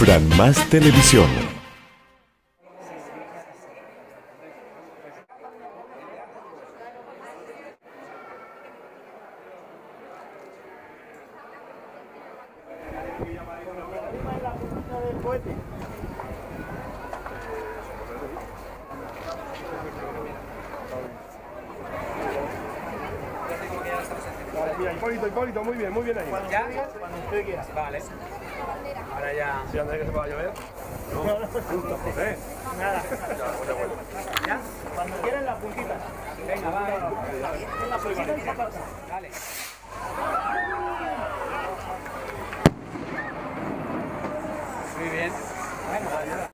Fran Más Televisión. Mira, Hipólito, muy bien ahí. ¿Ya? Cuando usted quiera. Vale. Ahora ya. Sí, antes de que se pueda llover. No, justo, José. Nada. ¿Ya? Cuando quieran las puntitas. Venga, vale. Las puntitas y se pasa. Dale. Muy bien. Bueno,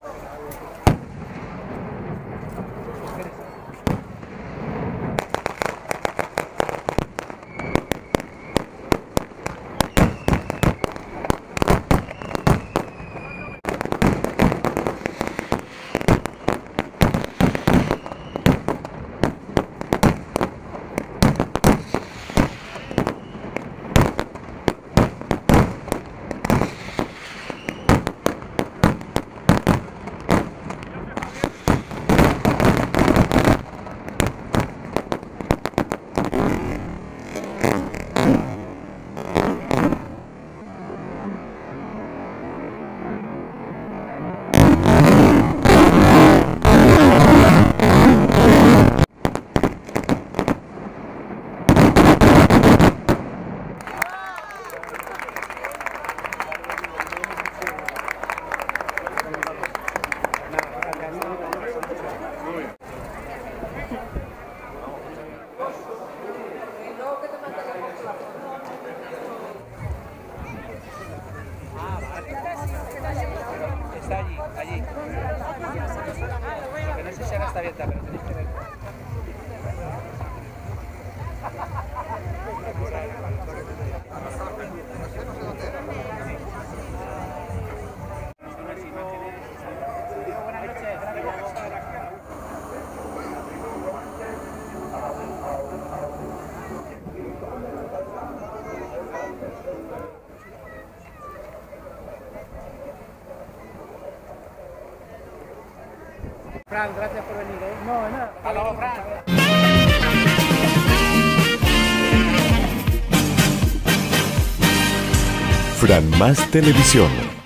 está allí. Lo que no sé si ahora está abierta, pero tenéis que ver. Buenas noches. Fran, gracias por venir, ¿eh? No, nada. Hasta luego, Fran. Fran Más Televisión.